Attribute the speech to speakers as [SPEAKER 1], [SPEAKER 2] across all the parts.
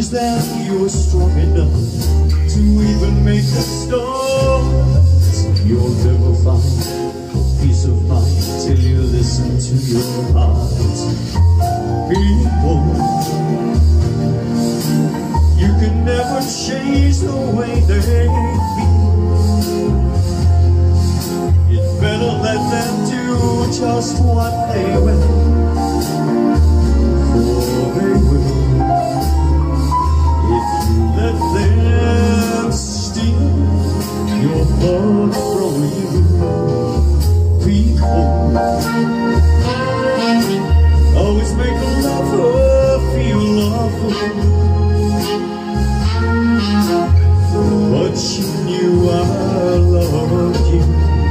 [SPEAKER 1] strange that you were strong enough to even make a start. You'll never find peace of mind till you listen to your heart. People, you can never change the way they feel. You'd better let them do just what they will, for they will if you let them steal your heart from you. People always make a lover feel awful, but you knew I loved you.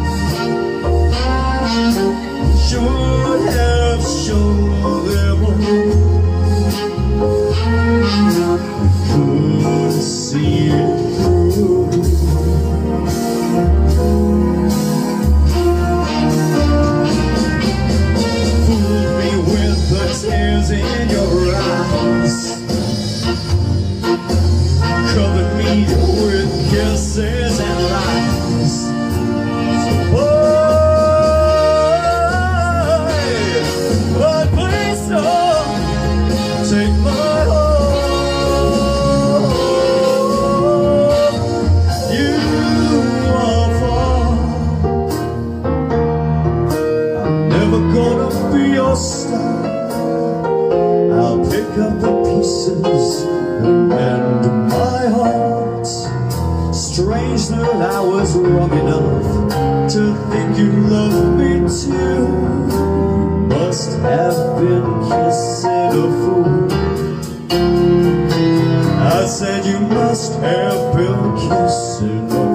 [SPEAKER 1] Should have shown them all. Couldn't see it through. Fooled me with the tears in your eyes, covered me with kisses and lies. So but please don't take my heart. You are far. I'm never gonna be your star. I'll pick up the pieces and mend my heart. Strange that I was wrong enough to think you loved me too. Must have been kissing a fool. I said you must have been kissing a fool.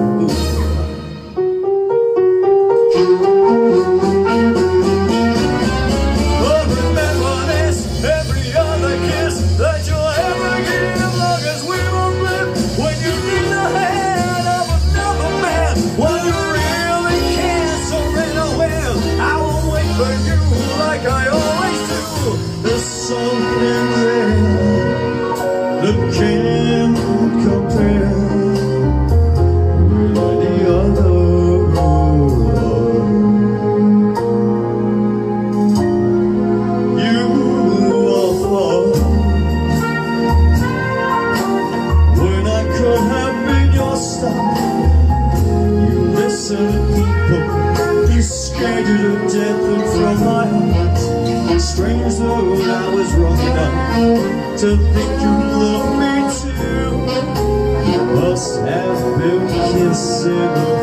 [SPEAKER 1] But remember this, every other kiss that you'll ever give, as long as we won't live. When you need the hand of another man, when you really can't surrender, well, I will wait for you like I always do. There's something there that can't compare with any other. You are far. When I could have been your star, you listen to people, you scared you to death and from my heart. Strange though I was wrong enough to think you loved me too. You must have been kissing